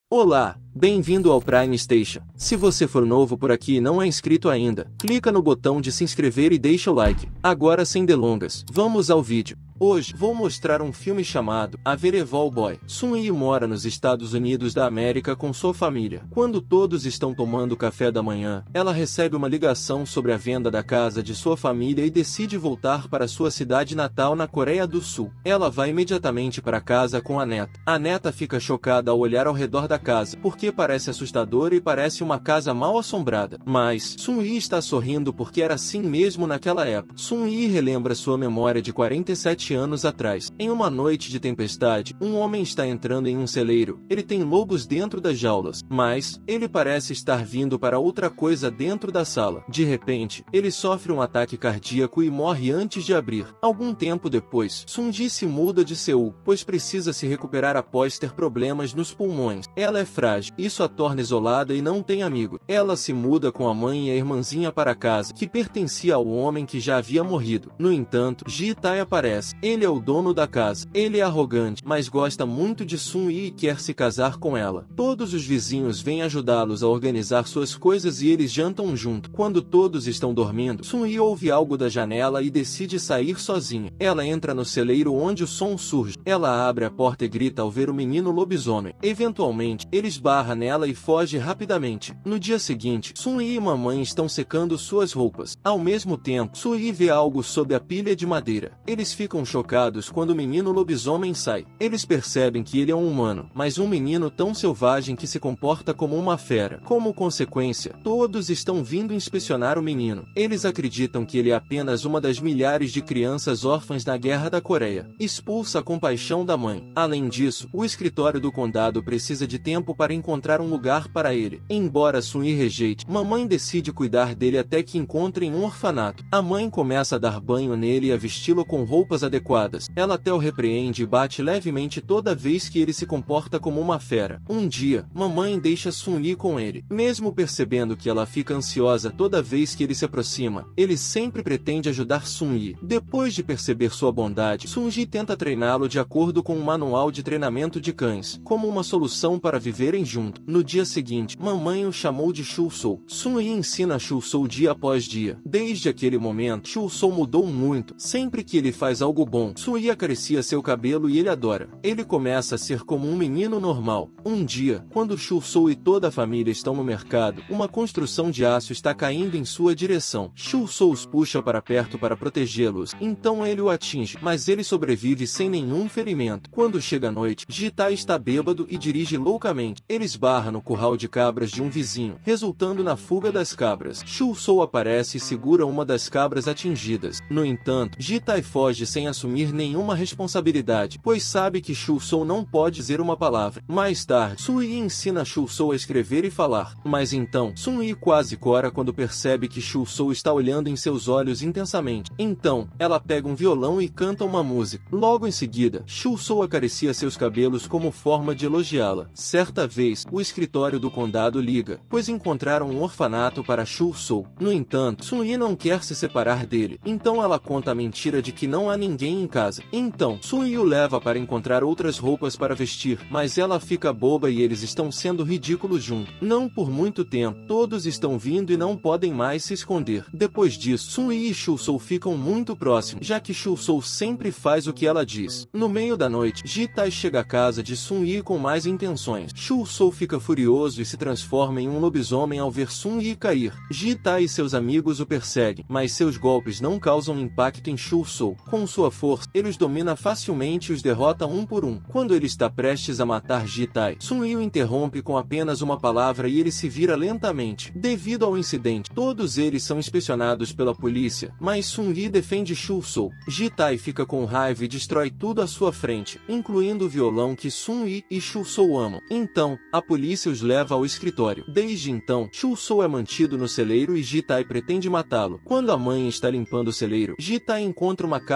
Olá, bem-vindo ao Prime Station. Se você for novo por aqui e não é inscrito ainda, clica no botão de se inscrever e deixa o like. Agora sem delongas, vamos ao vídeo. Hoje, vou mostrar um filme chamado A Vereval Boy. Sun-yi mora nos Estados Unidos da América com sua família. Quando todos estão tomando café da manhã, ela recebe uma ligação sobre a venda da casa de sua família e decide voltar para sua cidade natal na Coreia do Sul. Ela vai imediatamente para casa com a neta. A neta fica chocada ao olhar ao redor da casa, porque parece assustadora e parece uma casa mal assombrada. Mas, Sun-yi está sorrindo porque era assim mesmo naquela época. Sun-yi relembra sua memória de 47 anos atrás. Em uma noite de tempestade, um homem está entrando em um celeiro. Ele tem lobos dentro das jaulas, mas ele parece estar vindo para outra coisa dentro da sala. De repente, ele sofre um ataque cardíaco e morre antes de abrir. Algum tempo depois, Sun-ji se muda de Seul, pois precisa se recuperar após ter problemas nos pulmões. Ela é frágil, isso a torna isolada e não tem amigo. Ela se muda com a mãe e a irmãzinha para casa, que pertencia ao homem que já havia morrido. No entanto, Ji-tae aparece. Ele é o dono da casa. Ele é arrogante, mas gosta muito de Sun-yi e quer se casar com ela. Todos os vizinhos vêm ajudá-los a organizar suas coisas e eles jantam junto. Quando todos estão dormindo, Sun-yi ouve algo da janela e decide sair sozinha. Ela entra no celeiro onde o som surge. Ela abre a porta e grita ao ver o menino lobisomem. Eventualmente, ele esbarra nela e foge rapidamente. No dia seguinte, Sun-yi e mamãe estão secando suas roupas. Ao mesmo tempo, Sun-yi vê algo sob a pilha de madeira. Eles ficam chocados quando o menino lobisomem sai. Eles percebem que ele é um humano, mas um menino tão selvagem que se comporta como uma fera. Como consequência, todos estão vindo inspecionar o menino. Eles acreditam que ele é apenas uma das milhares de crianças órfãs na Guerra da Coreia. Expulsa a compaixão da mãe. Além disso, o escritório do condado precisa de tempo para encontrar um lugar para ele. Embora Sun-yi rejeite, mamãe decide cuidar dele até que encontrem um orfanato. A mãe começa a dar banho nele e a vesti-lo com roupas adequadas. Ela até o repreende e bate levemente toda vez que ele se comporta como uma fera. Um dia, mamãe deixa Sun-yi com ele. Mesmo percebendo que ela fica ansiosa toda vez que ele se aproxima, ele sempre pretende ajudar Sun-yi. Depois de perceber sua bondade, Sun-ji tenta treiná-lo de acordo com um manual de treinamento de cães, como uma solução para viverem junto. No dia seguinte, mamãe o chamou de Chul-sou. Sun-yi ensina Chul-sou dia após dia. Desde aquele momento, Chul-sou mudou muito. Sempre que ele faz algo bom, Sun-yi acaricia seu cabelo e ele adora. Ele começa a ser como um menino normal. Um dia, quando Chul-sou e toda a família estão no mercado, uma construção de aço está caindo em sua direção. Chul-sou os puxa para perto para protegê-los, então ele o atinge, mas ele sobrevive sem nenhum ferimento. Quando chega a noite, Ji-tae está bêbado e dirige loucamente. Ele esbarra no curral de cabras de um vizinho, resultando na fuga das cabras. Chul-sou aparece e segura uma das cabras atingidas. No entanto, Ji-tae foge sem assumir nenhuma responsabilidade, pois sabe que Chul-sou não pode dizer uma palavra. Mais tarde, Sun-yi ensina Chul-sou a escrever e falar. Mas então, Sun-yi quase cora quando percebe que Chul-sou está olhando em seus olhos intensamente. Então, ela pega um violão e canta uma música. Logo em seguida, Chul-sou acaricia seus cabelos como forma de elogiá-la. Certa vez, o escritório do condado liga, pois encontraram um orfanato para Chul-sou. No entanto, Sun-yi não quer se separar dele, então ela conta a mentira de que não há ninguém em casa. Então, Sun-yi o leva para encontrar outras roupas para vestir, mas ela fica boba e eles estão sendo ridículos juntos. Não por muito tempo, todos estão vindo e não podem mais se esconder. Depois disso, Sun-yi e Chul-sou ficam muito próximos, já que Chul-sou sempre faz o que ela diz. No meio da noite, Ji-tae chega à casa de Sun-yi com mais intenções. Chul-sou fica furioso e se transforma em um lobisomem ao ver Sun-yi cair. Ji-tae e seus amigos o perseguem, mas seus golpes não causam impacto em Chul-sou. Com sua força, ele os domina facilmente e os derrota um por um. Quando ele está prestes a matar Ji-tae, Sun-yi o interrompe com apenas uma palavra e ele se vira lentamente. Devido ao incidente, todos eles são inspecionados pela polícia, mas Sun-yi defende Chul-sou. Ji-tae fica com raiva e destrói tudo à sua frente, incluindo o violão que Sun-yi e Chul-sou amam. Então, a polícia os leva ao escritório. Desde então, Chul-sou é mantido no celeiro e Ji-tae pretende matá-lo. Quando a mãe está limpando o celeiro, Ji-tae encontra uma carta com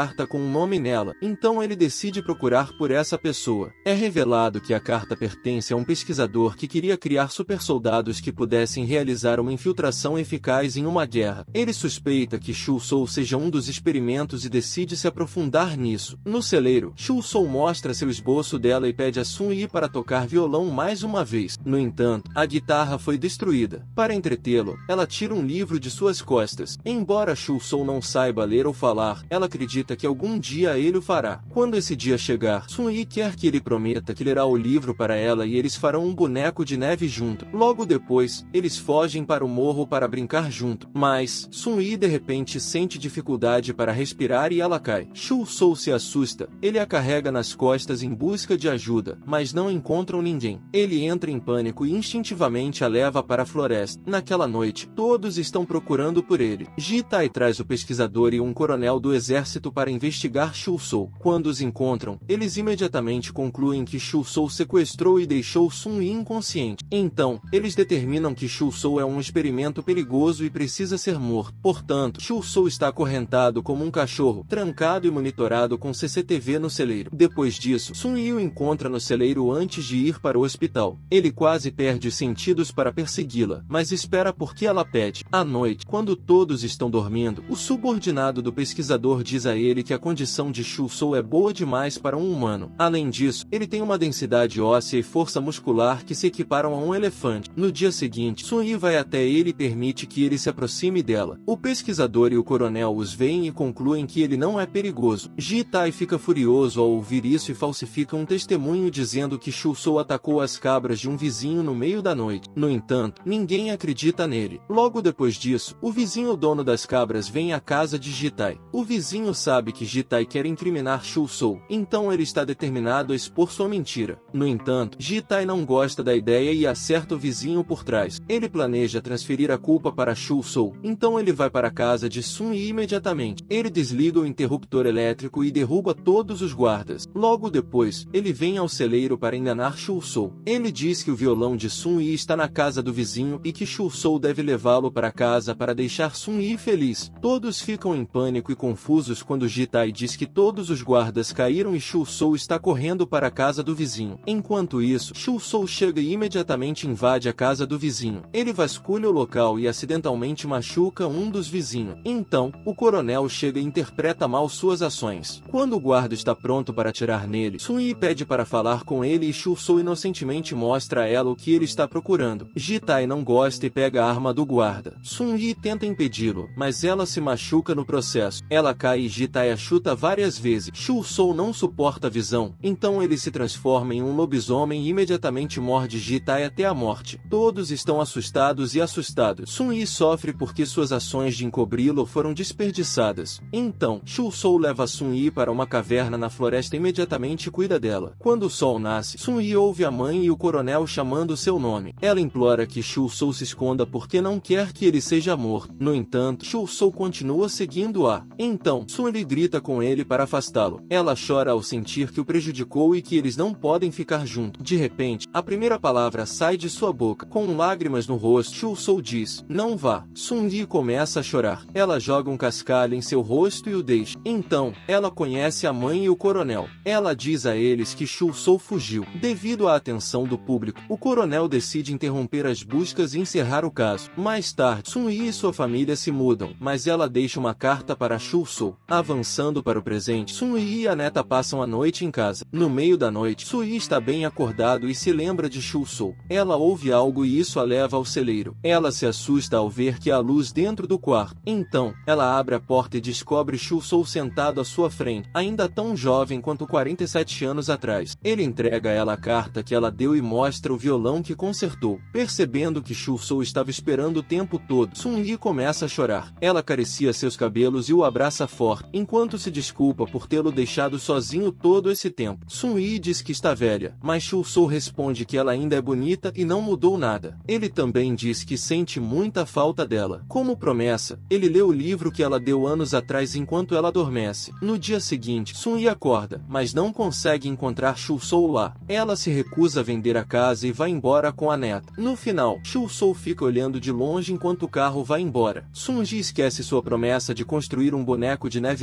um nome nela, então ele decide procurar por essa pessoa. É revelado que a carta pertence a um pesquisador que queria criar supersoldados que pudessem realizar uma infiltração eficaz em uma guerra. Ele suspeita que Shu Sou seja um dos experimentos e decide se aprofundar nisso. No celeiro, Shu Sou mostra seu esboço dela e pede a Sun Yi para tocar violão mais uma vez. No entanto, a guitarra foi destruída. Para entretê-lo, ela tira um livro de suas costas. Embora Shu Sou não saiba ler ou falar, ela acredita que algum dia ele o fará. Quando esse dia chegar, Sun Yi quer que ele prometa que lerá o livro para ela e eles farão um boneco de neve junto. Logo depois, eles fogem para o morro para brincar junto. Mas, Sun Yi de repente sente dificuldade para respirar e ela cai. Shu Sou se assusta. Ele a carrega nas costas em busca de ajuda, mas não encontram ninguém. Ele entra em pânico e instintivamente a leva para a floresta. Naquela noite, todos estão procurando por ele. Ji-Tai traz o pesquisador e um coronel do exército para investigar Shu Sou. Quando os encontram, eles imediatamente concluem que Shu Sou sequestrou e deixou Sun Yi inconsciente. Então, eles determinam que Shu Sou é um experimento perigoso e precisa ser morto. Portanto, Shu Sou está acorrentado como um cachorro, trancado e monitorado com CCTV no celeiro. Depois disso, Sun Yi o encontra no celeiro antes de ir para o hospital. Ele quase perde os sentidos para persegui-la, mas espera porque ela pede. À noite, quando todos estão dormindo, o subordinado do pesquisador diz a ele que a condição de Shu Sou é boa demais para um humano. Além disso, ele tem uma densidade óssea e força muscular que se equiparam a um elefante. No dia seguinte, Sun Yi vai até ele e permite que ele se aproxime dela. O pesquisador e o coronel os veem e concluem que ele não é perigoso. Ji-Tai fica furioso ao ouvir isso e falsifica um testemunho dizendo que Shu Sou atacou as cabras de um vizinho no meio da noite. No entanto, ninguém acredita nele. Logo depois disso, o vizinho dono das cabras vem à casa de Ji-Tai. O vizinho sabe que Ji-Tai quer incriminar Shu Sou, então ele está determinado a expor sua mentira. No entanto, Ji-Tai não gosta da ideia e acerta o vizinho por trás. Ele planeja transferir a culpa para Shu Sou, então ele vai para a casa de Sun Yi imediatamente. Ele desliga o interruptor elétrico e derruba todos os guardas. Logo depois, ele vem ao celeiro para enganar Shu Sou. Ele diz que o violão de Sun Yi está na casa do vizinho e que Shu Sou deve levá-lo para casa para deixar Sun Yi feliz. Todos ficam em pânico e confusos quando Ji-Tai diz que todos os guardas caíram e Shu Sou está correndo para a casa do vizinho. Enquanto isso, Shu Sou chega e imediatamente invade a casa do vizinho. Ele vasculha o local e acidentalmente machuca um dos vizinhos. Então, o coronel chega e interpreta mal suas ações. Quando o guarda está pronto para atirar nele, Sun Yi pede para falar com ele e Shu Sou inocentemente mostra a ela o que ele está procurando. Ji-Tai não gosta e pega a arma do guarda. Sun Yi tenta impedi-lo, mas ela se machuca no processo. Ela cai e Ji-Tai a chuta várias vezes. Shu Sou não suporta a visão, então ele se transforma em um lobisomem e imediatamente morde Ji-Tai até a morte. Todos estão assustados e assustados. Sun Yi sofre porque suas ações de encobri-lo foram desperdiçadas. Então, Shu Sou leva Sun Yi para uma caverna na floresta e imediatamente cuida dela. Quando o sol nasce, Sun Yi ouve a mãe e o coronel chamando seu nome. Ela implora que Shu Sou se esconda porque não quer que ele seja morto. No entanto, Shu Sou continua seguindo-a. Então, Sun Yi grita com ele para afastá-lo. Ela chora ao sentir que o prejudicou e que eles não podem ficar juntos. De repente, a primeira palavra sai de sua boca. Com lágrimas no rosto, Shu Sou diz, "Não vá." Sun Yi começa a chorar. Ela joga um cascalho em seu rosto e o deixa. Então, ela conhece a mãe e o coronel. Ela diz a eles que Shu Sou fugiu. Devido à atenção do público, o coronel decide interromper as buscas e encerrar o caso. Mais tarde, Sun Yi e sua família se mudam, mas ela deixa uma carta para Shu Sou. Avançando para o presente, Sun Yi e a neta passam a noite em casa. No meio da noite, Sun Yi está bem acordado e se lembra de Shu Sou. Ela ouve algo e isso a leva ao celeiro. Ela se assusta ao ver que há luz dentro do quarto. Então, ela abre a porta e descobre Shu Sou sentado à sua frente, ainda tão jovem quanto 47 anos atrás. Ele entrega a ela a carta que ela deu e mostra o violão que consertou. Percebendo que Shu Sou estava esperando o tempo todo, Sun Yi começa a chorar. Ela acaricia seus cabelos e o abraça forte, enquanto se desculpa por tê-lo deixado sozinho todo esse tempo. Sun Yi diz que está velha, mas Shu Sou responde que ela ainda é bonita e não mudou nada. Ele também diz que sente muita falta dela. Como promessa, ele lê o livro que ela deu anos atrás enquanto ela adormece. No dia seguinte, Sun Yi acorda, mas não consegue encontrar Shu Sou lá. Ela se recusa a vender a casa e vai embora com a neta. No final, Shu Sou fica olhando de longe enquanto o carro vai embora. Sun Yi esquece sua promessa de construir um boneco de neve logo em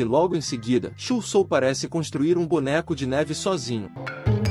seguida, Chulsou parece construir um boneco de neve sozinho.